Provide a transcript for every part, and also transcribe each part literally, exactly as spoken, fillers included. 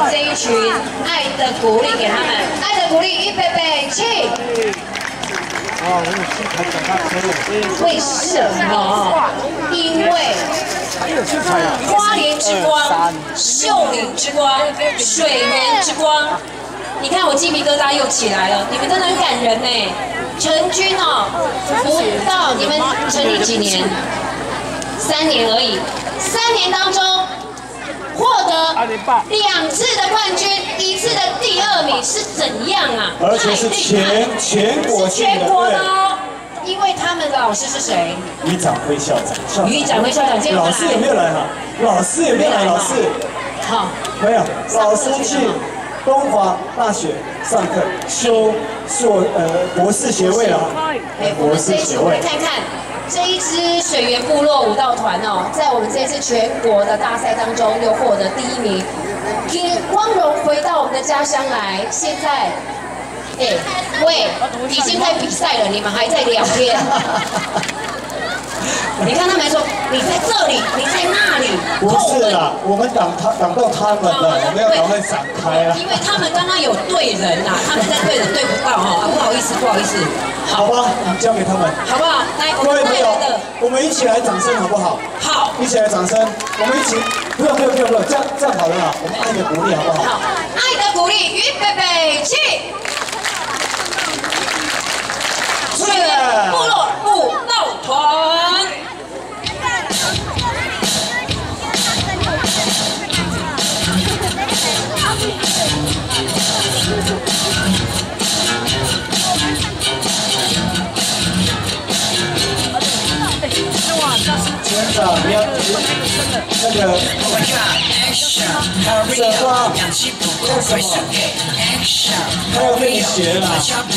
这一群爱的鼓励给他们，爱的鼓励，预备备起！为什么？因为花莲之光、秀林之光、水源之光。你看我鸡皮疙瘩又起来了，你们真的很感人呢。成军哦，不到你们成立几年？三年而已，三年当中。 获得两次的冠军，一次的第二名是怎样啊？ 而且是全全国性的， 全国的哦。因为他们的老师是谁？ 于长辉校长。 于长辉校长，今天老师有没有来哈？老师有没有来？老师， 好， 没有。老师去东华大学上课，修硕呃博士学位了。 哎，博士学位，看看。 这一支水源部落舞蹈团哦，在我们这次全国的大赛当中又获得第一名，也光荣回到我们的家乡来。现在，哎，喂，已经在比赛了，你们还在聊天？你看他们说你在这里，你在那里。 不是啦，我们挡他挡到他们了，我们要赶快闪开啊！ 因为他们刚刚有对人呐，他们在对人对不到哈，不好意思，不好意思。 好吧，我们交给他们， 好不好？来， 各位朋友，我们一起来掌声，好不好？ 好， 一起来掌声，我们一起，不用不用不用不用，这样这样好了啦，我们爱的鼓励，好不好？ 好，爱的鼓励，预备备起！水源部落舞蹈团。 园长，你要那个什么？干什么？他要被你学了。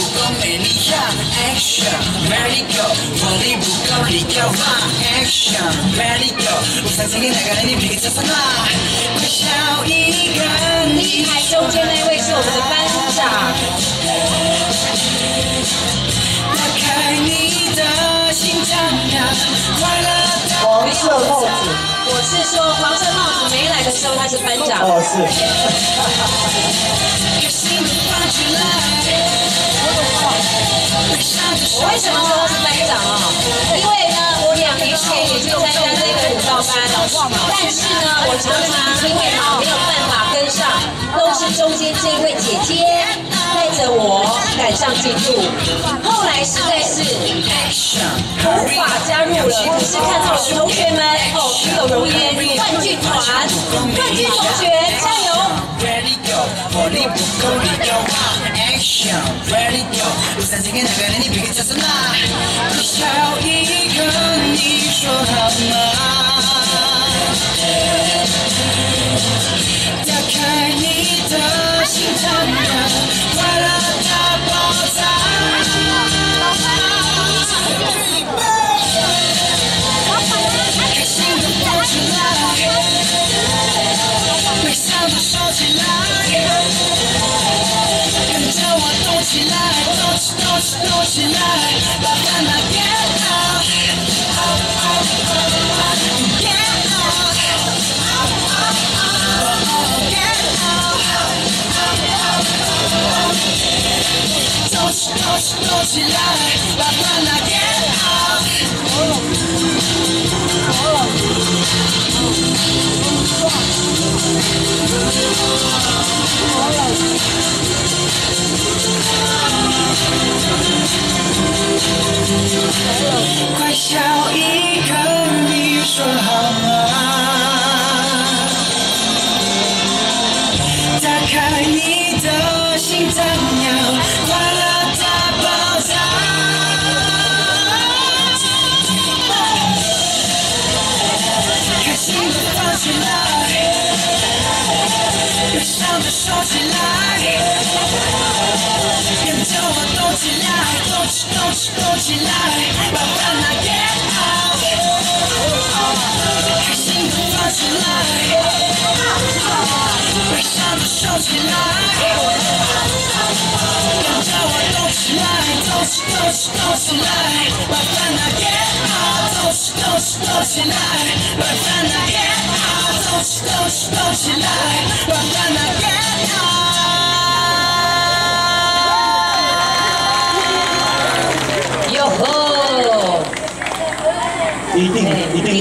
第一排中间那位是我们的班长。 黄色帽子， 我是说黄色帽子没来的时候他是班长。 哦，是。 我为什么说他是班长啊？因为呢，我两年前也去参加这个舞蹈班，但是呢，我常常因为没有办法跟上，都是中间这一位姐姐带着我赶上进度。后来实在是无法加入了，可是看到同学们哦，与有荣焉，冠军团，冠军同学加油！ 火力不够力要往 action ready go 不三七跟那个人你别给叫什么你笑一个你说好吗打开你的心脏快乐大爆炸开心的跑起来悲伤的收起来起来，动起动起动起来，把烦恼 get out， get out， get out， 动起动起动起来，把烦恼 get out。快笑一个，你说好吗？打开你的心脏要快乐大爆炸。开心的放起来，悲伤的收起来，跟着我动起来，动起动起动起来，把烦恼 get out。开心的放起来，悲伤的收起来，跟着我动起来，动起动起动起来，把烦恼 get out。动起动起动起来，把烦恼 get out。动起动起动起来，把烦恼 get out。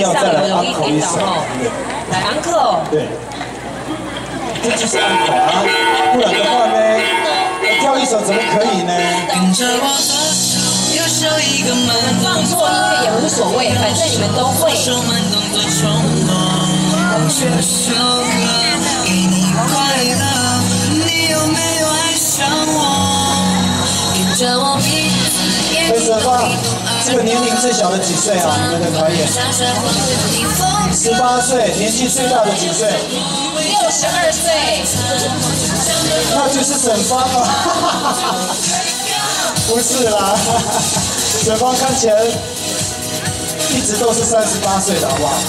有再来容易 uncle 一首， 跌倒哦。来 uncle。 对，这就是 uncle 啊，不然的话呢，跳一首怎么可以呢？ 跟着我左手右手一个慢放错音乐也无所谓，反正你们都会。手慢动作冲动，这首歌给你快乐，你有没有爱上我？跟着我鼻子眼睛动一动， 这个年龄最小的几岁啊？你们的团员？十八岁，年纪最大的几岁？ 六十二岁。 那就是沈芳啊！不是啦，沈芳看起来一直都是三十八岁的，好不好？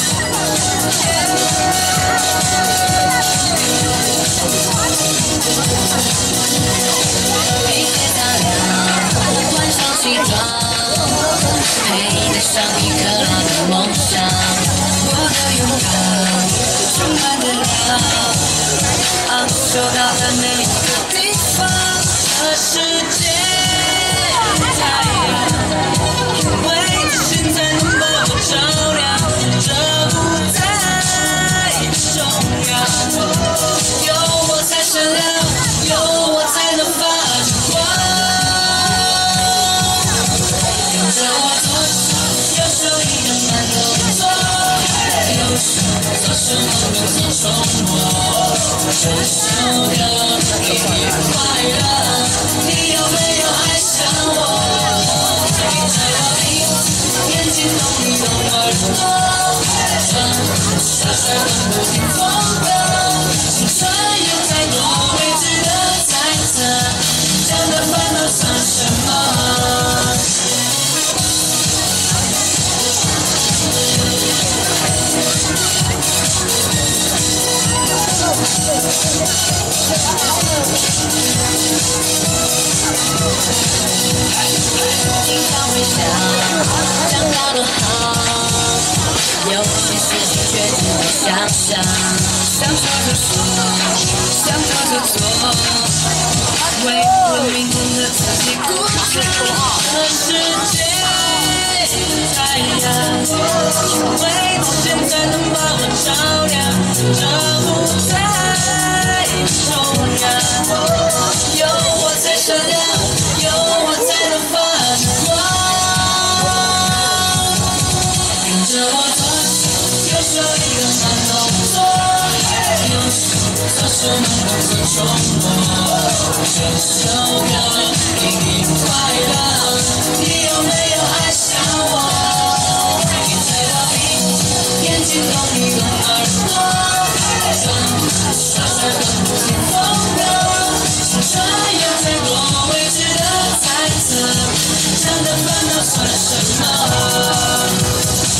换上西装，陪你戴上一颗老的梦想，我的勇敢充满着亮，昂首到达每个地方，这世界太阳，因为你现在能把我照亮，这舞台重要，有我才闪亮，有我才能发光。跟着我左手右手一个慢动作，右手左手慢动作冲我，这首歌给你快乐，你有没有爱上我？闭着眼睛，眼睛动一动耳朵，转傻傻的不停风格，青春有太多未知的猜测，这样的烦恼算什么？经常回想，长大多好，有些事情却只会想象，想说就说，想做就做，为了明天的自己鼓掌。这世界太阳，因为它现在能把我照亮，这舞台重要，有我才闪亮，有我才能发光。跟着我左手右手一个慢动作，右手左手慢动作冲我，这首歌给你快乐，你有没有爱上我？你猜到你眼睛动一动耳朵，转傻傻的不停风格，青春有太多未知的猜测，这样的烦恼算什么？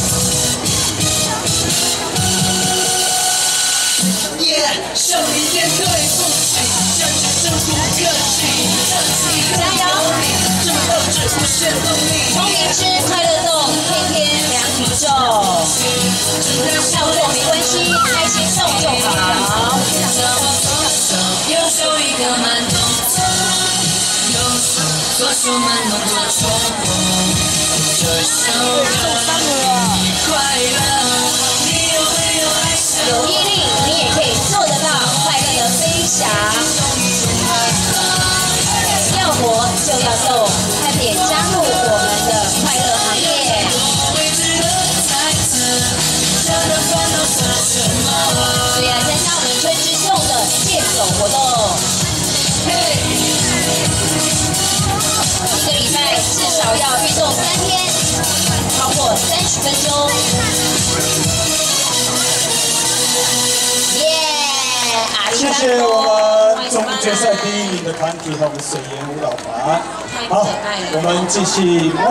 受一点对不起，真真真不客气，加油！这么斗志无限动力，聪明吃快乐动，天天量体重，跳动没关系，开心动就好。右手一个慢动作，右手左手慢动作冲我，这首歌给你快乐，你有没有爱上？有毅力，你也可以做得到，快乐的飞翔。要活就要动，快点加入我们的快乐行列。所以来参加我们春之秀的健走活动。一个礼拜至少要运动三天，超过三十分钟。 谢谢我们中决赛第一名的团体和我们水源舞蹈团。好，我们继续。